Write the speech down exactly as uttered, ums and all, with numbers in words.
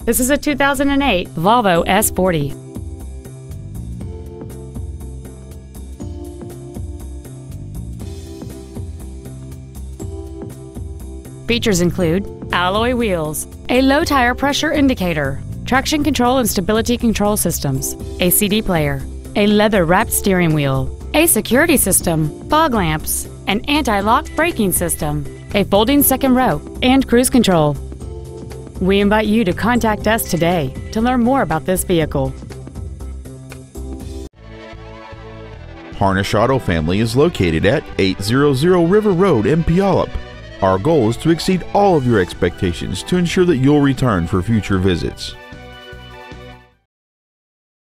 This is a two thousand eight Volvo S forty. Features include alloy wheels, a low tire pressure indicator, traction control and stability control systems, a C D player, a leather-wrapped steering wheel, a security system, fog lamps, an anti-lock braking system, a folding second row, and cruise control. We invite you to contact us today to learn more about this vehicle. Harnish Auto Family is located at eight hundred River Road in Puyallup. Our goal is to exceed all of your expectations to ensure that you'll return for future visits.